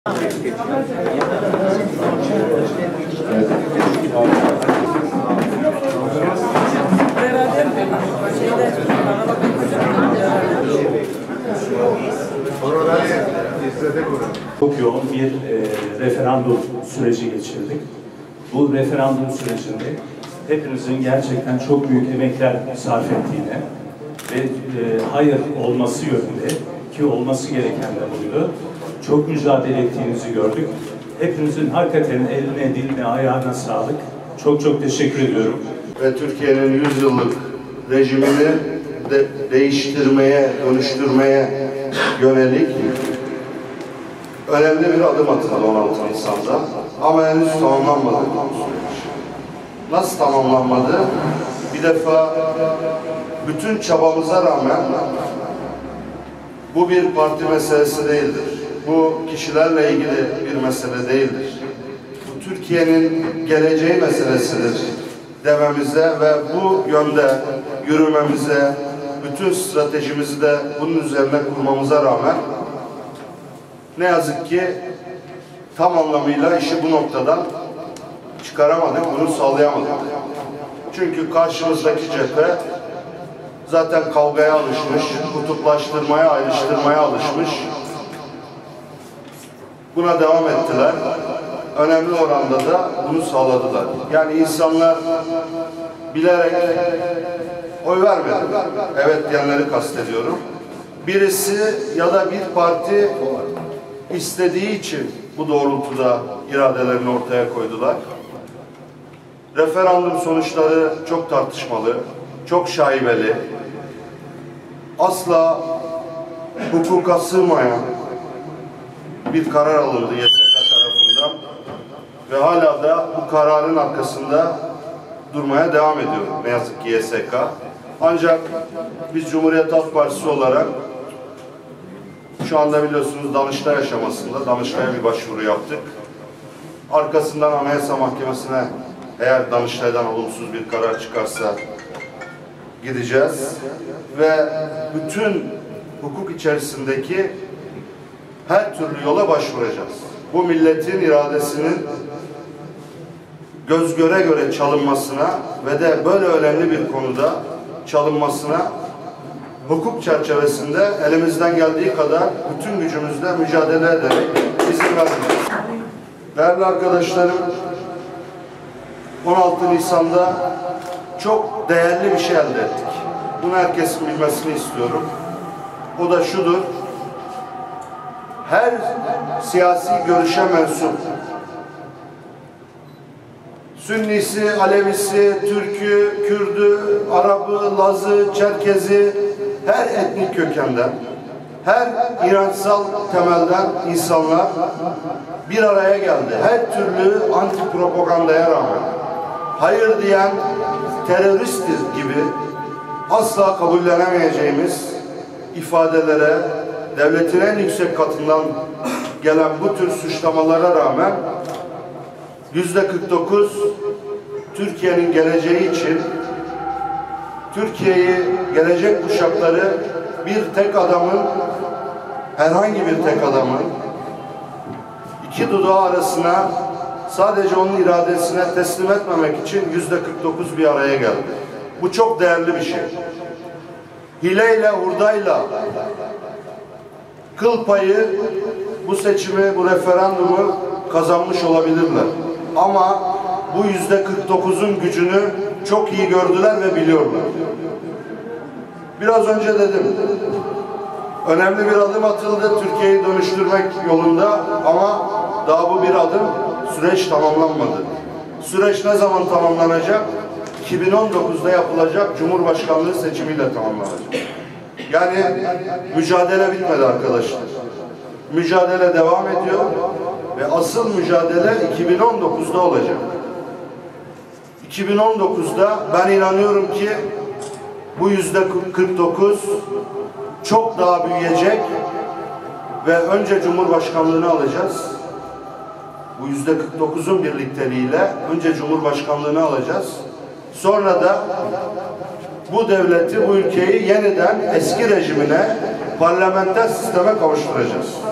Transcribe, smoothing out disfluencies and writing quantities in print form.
Çok yoğun bir referandum süreci geçirdik. Bu referandum sürecinde hepinizin gerçekten çok büyük emekler sarf ettiğine ve hayır olması yönünde, ki olması gereken de buydu, çok mücadele ettiğinizi gördük. Hepinizin hakikaten eline, diline, ayağına sağlık. Çok çok teşekkür ediyorum. Ve Türkiye'nin 100 yıllık rejimini değiştirmeye, dönüştürmeye yönelik önemli bir adım atıldı 16 Nisan'da. Ama henüz tamamlanmadı. Nasıl tamamlanmadı? Bir defa bütün çabamıza rağmen bu bir parti meselesi değildir. Bu kişilerle ilgili bir mesele değildir. Bu Türkiye'nin geleceği meselesidir dememize ve bu yönde yürümemize, bütün stratejimizi de bunun üzerine kurmamıza rağmen ne yazık ki tam anlamıyla işi bu noktadan çıkaramadık, bunu sağlayamadık. Çünkü karşımızdaki cephe zaten kavgaya alışmış, kutuplaştırmaya, ayrıştırmaya alışmış. Buna devam ettiler. Önemli oranda da bunu sağladılar. Yani insanlar bilerek oy vermedi. Evet diyenleri kastediyorum. Birisi ya da bir parti istediği için bu doğrultuda iradelerini ortaya koydular. Referandum sonuçları çok tartışmalı, çok şaibeli, asla hukuka sığmayan bir karar alındı YSK tarafından ve hala da bu kararın arkasında durmaya devam ediyor ne yazık ki YSK. Ancak biz Cumhuriyet Halk Partisi olarak şu anda biliyorsunuz Danıştay aşamasında Danıştay'a bir başvuru yaptık. Arkasından Anayasa Mahkemesi'ne eğer Danıştay'dan olumsuz bir karar çıkarsa gideceğiz ve bütün hukuk içerisindeki her türlü yola başvuracağız. Bu milletin iradesinin göz göre göre çalınmasına ve de böyle önemli bir konuda çalınmasına hukuk çerçevesinde elimizden geldiği kadar bütün gücümüzle mücadele ederek izin vermiyoruz. Değerli arkadaşlarım, 16 Nisan'da çok değerli bir şey elde ettik. Bunu herkesin bilmesini istiyorum. O da şudur: her siyasi görüşe mensup, Sünnisi, Alevisi, Türk'ü, Kürd'ü, Arap'ı, Laz'ı, Çerkez'i, her etnik kökenden, her inançsal temelden insanlar bir araya geldi. Her türlü anti propagandaya rağmen hayır diyen teröristtir gibi asla kabullenemeyeceğimiz ifadelere, devletin en yüksek katından gelen bu tür suçlamalara rağmen %49 Türkiye'nin geleceği için, Türkiye'yi, gelecek kuşakları bir tek adamın, herhangi bir tek adamın iki dudağı arasına sadece onun iradesine teslim etmemek için %49 bir araya geldi. Bu çok değerli bir şey. Hileyle, hurdayla kıl payı bu seçimi, bu referandumu kazanmış olabilirler. Ama bu %49'un gücünü çok iyi gördüler ve biliyorlar. Biraz önce dedim, önemli bir adım atıldı Türkiye'yi dönüştürmek yolunda ama daha bu bir adım, süreç tamamlanmadı. Süreç ne zaman tamamlanacak? 2019'da yapılacak Cumhurbaşkanlığı seçimiyle tamamlanacak. Yani mücadele bitmedi arkadaşlar. Mücadele devam ediyor ve asıl mücadele 2019'da olacak. 2019'da ben inanıyorum ki bu %49 çok daha büyüyecek ve önce Cumhurbaşkanlığını alacağız. Bu %49'un birlikteliğiyle önce Cumhurbaşkanlığını alacağız. Sonra da bu devleti, bu ülkeyi yeniden eski rejimine, parlamenter sisteme kavuşturacağız.